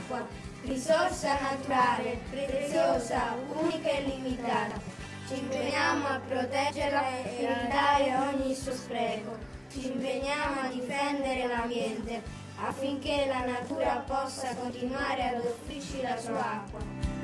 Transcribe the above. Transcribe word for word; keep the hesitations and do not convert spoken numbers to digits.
l'acqua, risorsa naturale, preziosa, unica e limitata. Ci impegniamo a proteggerla e evitare ogni suo spreco. Ci impegniamo a difendere l'ambiente affinché la natura possa continuare ad offrirci la sua acqua.